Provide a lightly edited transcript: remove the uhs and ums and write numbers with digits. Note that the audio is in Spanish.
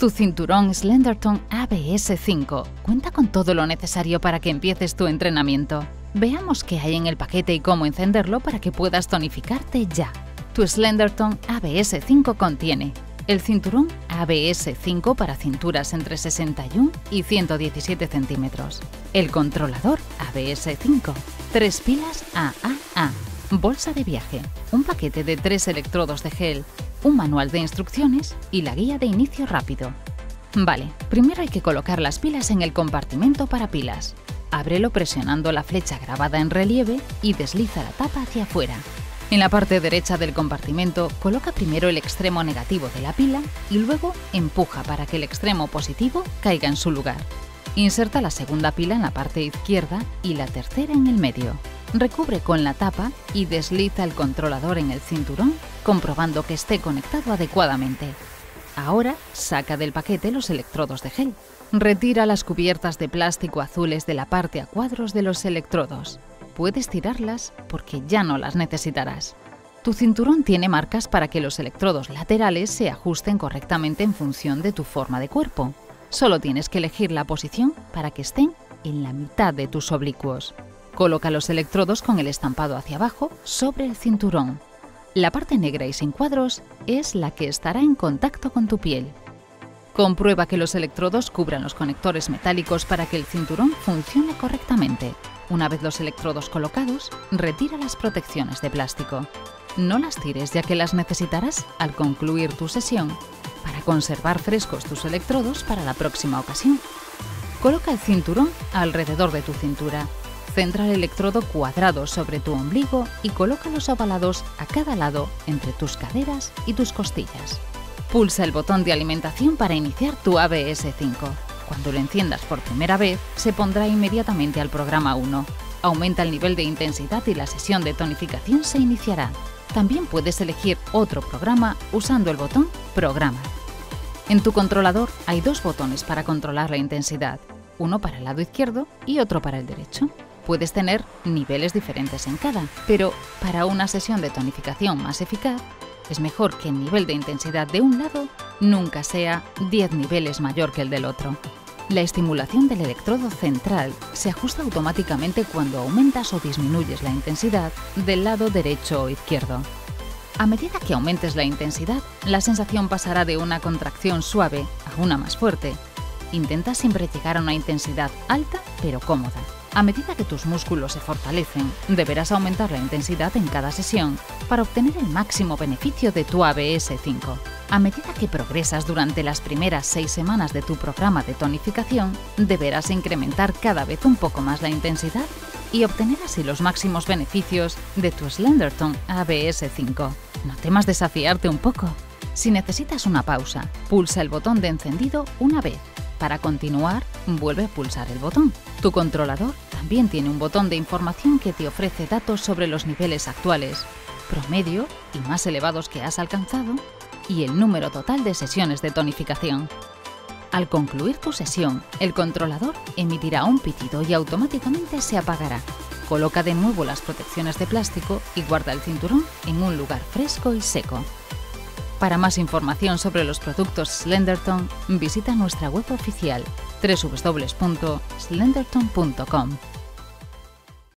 Tu cinturón Slenderton ABS 5 cuenta con todo lo necesario para que empieces tu entrenamiento. Veamos qué hay en el paquete y cómo encenderlo para que puedas tonificarte ya. Tu Slenderton ABS 5 contiene el cinturón ABS 5 para cinturas entre 61 y 117 centímetros, el controlador ABS 5, 3 pilas AAA, bolsa de viaje, un paquete de 3 electrodos de gel, un manual de instrucciones y la guía de inicio rápido. Vale, primero hay que colocar las pilas en el compartimento para pilas. Ábrelo presionando la flecha grabada en relieve y desliza la tapa hacia afuera. En la parte derecha del compartimento, coloca primero el extremo negativo de la pila y luego empuja para que el extremo positivo caiga en su lugar. Inserta la segunda pila en la parte izquierda y la tercera en el medio. Recubre con la tapa y desliza el controlador en el cinturón, comprobando que esté conectado adecuadamente. Ahora, saca del paquete los electrodos de gel. Retira las cubiertas de plástico azules de la parte a cuadros de los electrodos. Puedes tirarlas porque ya no las necesitarás. Tu cinturón tiene marcas para que los electrodos laterales se ajusten correctamente en función de tu forma de cuerpo. Solo tienes que elegir la posición para que estén en la mitad de tus oblicuos. Coloca los electrodos con el estampado hacia abajo sobre el cinturón. La parte negra y sin cuadros es la que estará en contacto con tu piel. Comprueba que los electrodos cubran los conectores metálicos para que el cinturón funcione correctamente. Una vez los electrodos colocados, retira las protecciones de plástico. No las tires ya que las necesitarás al concluir tu sesión para conservar frescos tus electrodos para la próxima ocasión. Coloca el cinturón alrededor de tu cintura. Centra el electrodo cuadrado sobre tu ombligo y colócalos ovalados a cada lado entre tus caderas y tus costillas. Pulsa el botón de alimentación para iniciar tu ABS 5. Cuando lo enciendas por primera vez, se pondrá inmediatamente al programa 1. Aumenta el nivel de intensidad y la sesión de tonificación se iniciará. También puedes elegir otro programa usando el botón Programa. En tu controlador hay 2 botones para controlar la intensidad, uno para el lado izquierdo y otro para el derecho. Puedes tener niveles diferentes en cada, pero para una sesión de tonificación más eficaz, es mejor que el nivel de intensidad de un lado nunca sea 10 niveles mayor que el del otro. La estimulación del electrodo central se ajusta automáticamente cuando aumentas o disminuyes la intensidad del lado derecho o izquierdo. A medida que aumentes la intensidad, la sensación pasará de una contracción suave a una más fuerte. Intenta siempre llegar a una intensidad alta pero cómoda. A medida que tus músculos se fortalecen, deberás aumentar la intensidad en cada sesión para obtener el máximo beneficio de tu ABS 5. A medida que progresas durante las primeras 6 semanas de tu programa de tonificación, deberás incrementar cada vez un poco más la intensidad y obtener así los máximos beneficios de tu Slenderton ABS 5. No temas desafiarte un poco. Si necesitas una pausa, pulsa el botón de encendido una vez. Para continuar, vuelve a pulsar el botón. Tu controlador también tiene un botón de información que te ofrece datos sobre los niveles actuales, promedio y más elevados que has alcanzado y el número total de sesiones de tonificación. Al concluir tu sesión, el controlador emitirá un pitido y automáticamente se apagará. Coloca de nuevo las protecciones de plástico y guarda el cinturón en un lugar fresco y seco. Para más información sobre los productos Slenderton, visita nuestra web oficial www.slenderton.com.